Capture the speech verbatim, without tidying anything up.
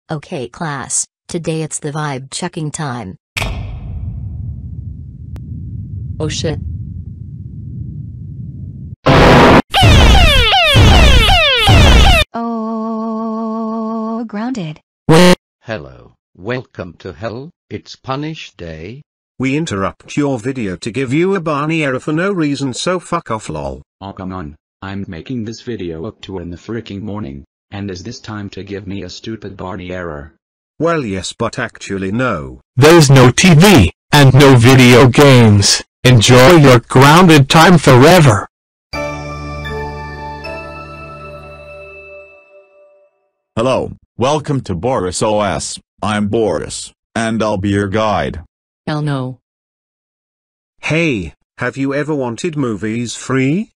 Okay class, today it's the vibe checking time. Oh shit. Oh, grounded. Hello, welcome to hell, it's punish day. We interrupt your video to give you a Barney error for no reason, so fuck off lol. Oh come on, I'm making this video up two in the freaking morning, and is this time to give me a stupid Barney error? Well yes, but actually no. There's no T V, and no video games. Enjoy your grounded time forever. Hello, welcome to Boris O S. I'm Boris, and I'll be your guide. Hell no. Hey, have you ever wanted movies free?